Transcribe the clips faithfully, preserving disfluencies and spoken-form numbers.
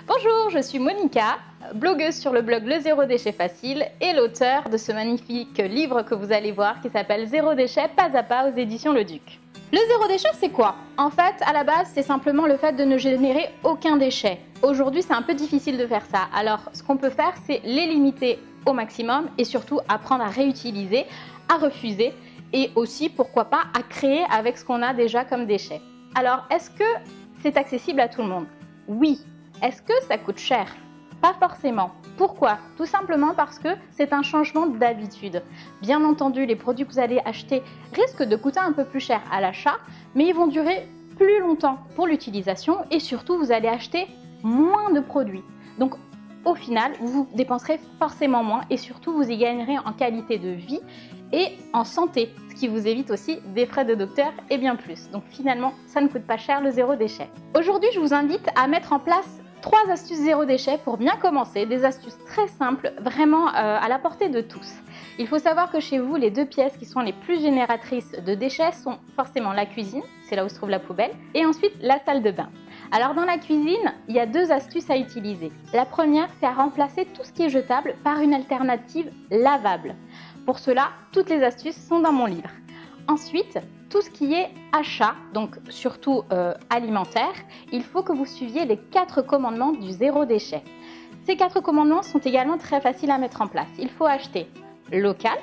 Bonjour, je suis Monica, blogueuse sur le blog Le Zéro Déchet Facile et l'auteur de ce magnifique livre que vous allez voir qui s'appelle Zéro Déchet pas à pas aux éditions Le Duc. Le zéro déchet, c'est quoi? En fait, à la base, c'est simplement le fait de ne générer aucun déchet. Aujourd'hui, c'est un peu difficile de faire ça. Alors, ce qu'on peut faire, c'est les limiter au maximum et surtout apprendre à réutiliser, à refuser et aussi, pourquoi pas, à créer avec ce qu'on a déjà comme déchets. Alors, est-ce que c'est accessible à tout le monde? Oui. Est-ce que ça coûte cher? Pas forcément. Pourquoi? Tout simplement parce que c'est un changement d'habitude. Bien entendu, les produits que vous allez acheter risquent de coûter un peu plus cher à l'achat, mais ils vont durer plus longtemps pour l'utilisation et surtout, vous allez acheter moins de produits. Donc, au final, vous dépenserez forcément moins et surtout, vous y gagnerez en qualité de vie et en santé, ce qui vous évite aussi des frais de docteur et bien plus. Donc finalement, ça ne coûte pas cher le zéro déchet. Aujourd'hui, je vous invite à mettre en place trois astuces zéro déchet pour bien commencer, des astuces très simples, vraiment euh, à la portée de tous. Il faut savoir que chez vous, les deux pièces qui sont les plus génératrices de déchets sont forcément la cuisine, c'est là où se trouve la poubelle, et ensuite la salle de bain. Alors dans la cuisine, il y a deux astuces à utiliser. La première, c'est à remplacer tout ce qui est jetable par une alternative lavable. Pour cela, toutes les astuces sont dans mon livre. Ensuite, tout ce qui est achat, donc surtout euh, alimentaire, il faut que vous suiviez les quatre commandements du zéro déchet. Ces quatre commandements sont également très faciles à mettre en place. Il faut acheter local,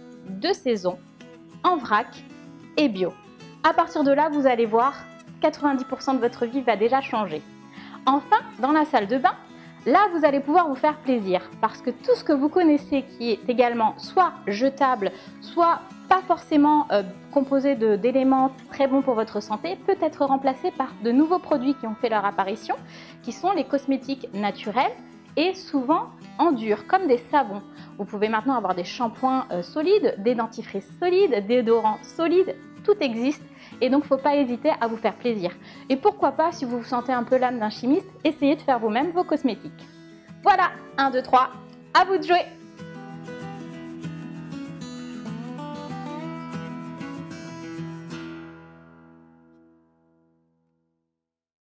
de saison, en vrac et bio. À partir de là, vous allez voir, quatre-vingt-dix pour cent de votre vie va déjà changer. Enfin, dans la salle de bain, là, vous allez pouvoir vous faire plaisir parce que tout ce que vous connaissez qui est également soit jetable, soit pas forcément euh, composé d'éléments très bons pour votre santé, peut être remplacé par de nouveaux produits qui ont fait leur apparition, qui sont les cosmétiques naturels et souvent en dur, comme des savons. Vous pouvez maintenant avoir des shampoings euh, solides, des dentifrices solides, des déodorants solides, tout existe. Et donc, il ne faut pas hésiter à vous faire plaisir. Et pourquoi pas, si vous vous sentez un peu l'âme d'un chimiste, essayez de faire vous-même vos cosmétiques. Voilà, un, deux, trois, à vous de jouer!